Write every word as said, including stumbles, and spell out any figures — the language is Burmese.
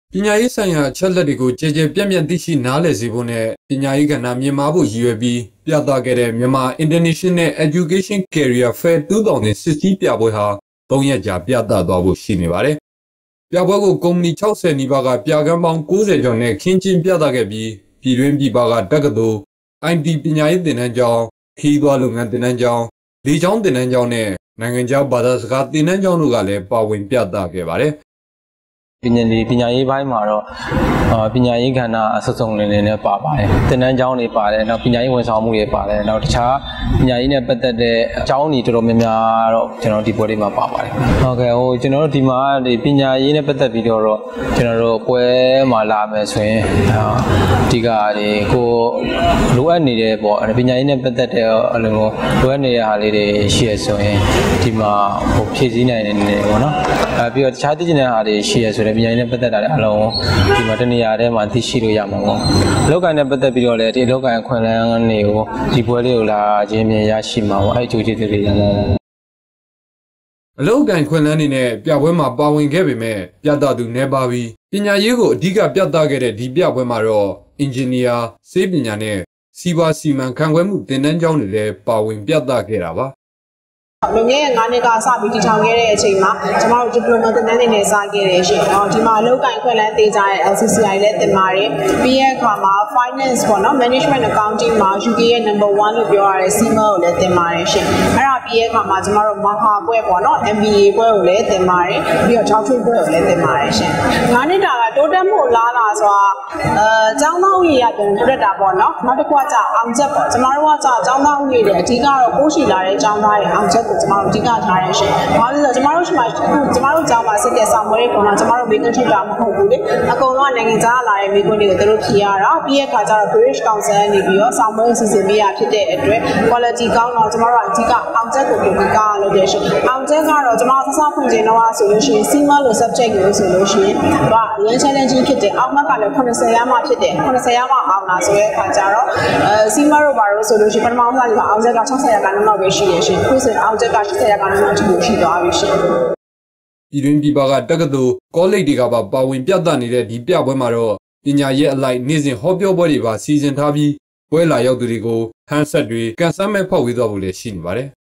ပညာရေးဆိုင်ရာအချက်လက်တွေကိုကြည်ကြဲပြန့်ပြန့်သိရှိနားလည်စေဖို့နဲ့ပညာရေးကဏ္ဍမြင့်မားဖို့ရည်ရွယ်ပြီးပြသခဲ့တဲ့မြန်မာ International Education Career Fair twenty sixteen ပြပွဲဟာသုံးရက်ကြာပြသသွားဖို့ရှိနေပါတယ်။ပြပွဲကိုကုမ္ပဏီsixtyနီးပါးကပြကန်းပေါင်းninetyကျော်နဲ့ခင်းကျင်းပြသခဲ့ပြီးပြည်တွင်းပြည်ပကတက္ကသိုလ် I T ပညာရေးသင်တန်းကျောင်းခီးသွွားလုပ်ငန်းသင်တန်းကျောင်းလေကြောင်းသင်တန်းကျောင်းနဲ့နိုင်ငံခြားဘာသာစကားသင်တန်းကျောင်းတို့ကလည်းပါဝင်ပြသခဲ့ပါတယ်။ပညာရေးပညာရေးပိုင်းမှာတော့ပညာရေးကဏ္ဍအစစုံလင်လင်နဲ့ပါပါတယ်သင်တန်းကျောင်းတွေပါတယ်နောက်ပညာရေးဝန်ဆောင်မှုတွေပါတယ်နောက်တခြားပညာရေးနဲ့ပတ်သက်တဲ့အကြောင်းတွေတော်တော်များများတော့ကျွန်တော်ဒီပွဲလေးမှာပါပါတယ်ဟုတ်ကဲ့ဟိုကျွန်တော်တို့ဒီမှာဒီပညာရေးနဲ့ပတ်သက်ပြီးတော့ကျွန်တော်တို့ပွဲမှာလာမယ်ဆိုရင်အဓိကဒီကိုလိုအပ်နေတဲ့ပေါ့ပညာရေးနဲ့ပတ်သက်တဲ့အလိုလိုအပ်နေတဲ့ဟာလေးတွေရှိရဆိုရင်ဒီမှာဟိုဖြည့်ဆည်းနိုင်နေတယ်ပေါ့နော်အဲပြီးတော့တခြားသိချင်တဲ့ဟာတွေရှိရဆိုပညာရေးနဲ့ပတ်သက်တာလည်းအလုံးဒီမှာတနေရာထဲမှာသိရှိလို့ရမှာပေါ့အလောက်ကန်နဲ့ပတ်သက်ပြီးတော့လည်းဒီအလောက်ကန်အခွင့်အလမ်းတွေကိုဒီပွဲလေးကိုလာခြင်းမြင်ရရှိမှာပေါ့အဲ့အကျိုးကျေးဇူးတွေရမှာအလောက်ကန်ခွင့်လန်းနေနဲ့ပြပွဲမှာပါဝင်ခဲ့ပေမဲ့ပြသသူနေပါပြီးပညာရေးကိုအဓိကပြသခဲ့တဲ့ဒီပြပွဲမှာတော့အင်ဂျင်နီယာစေပညာနဲ့စီဝါစီမံခန့်ခွဲမှုသင်တန်းကျောင်းတွေလည်းပါဝင်ပြသခဲ့တာပါလွန်ခဲ့တဲ့nineနှစ်ကစပြီးတည်ထောင်ခဲ့တဲ့အချိန်မှာကျမတို့ diploma သင်တန်းတွေနဲ့စခဲ့တယ်ရှင်။အော်ဒီမှာအလုပ်ကိုင်ခွင့်လန်းသေးကြတဲ့ L C C I လည်းသင်ပါတယ်။ပြီးရဲ့အခါမှာ finance ပေါ့နော် management accounting မှာ U K ရဲ့ number one လို့ပြောရတဲ့ C M A ကိုလည်းသင်ပါတယ်ရှင်။အဲ့ဒါပြီးရဲ့အခါမှာကျမတို့မဟာပွဲပေါ့နော် M B A ပွဲကိုလည်းသင်ပါတယ်။ပြီးတော့ doctorate ပွဲကိုလည်းသင်ပါတယ်ရှင်။nineနှစ်တာကတိုးတက်မှုလားလားဆိုတာအဲကျောင်းသားဦးရေရပြန်တိုးတက်တာပေါ့နော်။နောက်တစ်ခုကကြာအောင်ချက်ပေါ့။ကျမတို့ကကြာကျောင်းသားဦးရေတွေအဓိကတော့ပိုးရှိလာတဲ့ကျောင်းသားတွေအောင်ချက်ကိုကျမတို့အဓိကထားရရှင်။ဘာလို့လဲဆိုတော့ကျမတို့ရှိမှကျမတို့ကျောင်းမှာစစ်တဲ့ဆောင်ပွဲတွေကတော့ကျမတို့မေးခွန်းထုတ်တာမဟုတ်ဘူးလေ။အကုန်လုံးကနိုင်ငံခြားလာတဲ့မေးခွန်းတွေကိုသူတို့ဖြေရတာ။ပြီးရဲ့အခါကျတော့ British Council နေပြီးတော့ဆောင်ပွဲအစီအစဉ်ပေးရဖြစ်တဲ့အတွက် quality ကောင်းတော့ကျမတို့ကအဓိကအောင်ချက်ကိုပုံကားလုပ်ရရှင်။အောင်ချက်ကတော့ကျမတို့စစဖွင့်ခြင်းတော့ဆိုလို့ရှိရင် C M A လို့ subject ကိုဆိုလို့ရှိရင်ဒါအရင် challenging ဖြစ်တယ်။အောက်မှကလည်းninetyရမှဖြစ်တယ်။ninetyရမှအောင်လာဆိုတဲ့အခါကျတော့အဲ C M A တို့ဘာလို့ဆိုလို့ရှိရင်ပထမဆုံးကအောင်ချက်ကsixtyရာခိုင်နှုန်းလောက်ပဲရှိရရှင်။ခုဆိုအောင်ချက်ကeightyရာခိုင်နှုန်းလောက်ရှိသွားပြီရှင်။ပြည်တွင်းပြည်ပကတက္ကသိုလ်ကောလိပ်တွေကပါပါဝင်ပြသနေတဲ့ဒီပြပွဲမှာတော့ပညာရေးအလိုက်နေ့စဉ်ဟောပြောပွဲတွေပါစီစဉ်ထားပြီးပွဲလာရောက်သူတွေကိုဟန်ဆက်တွေကန်ဆယ်မဲ့ဖောက်ဝေးသွားဖို့လည်းရှိနေပါတယ်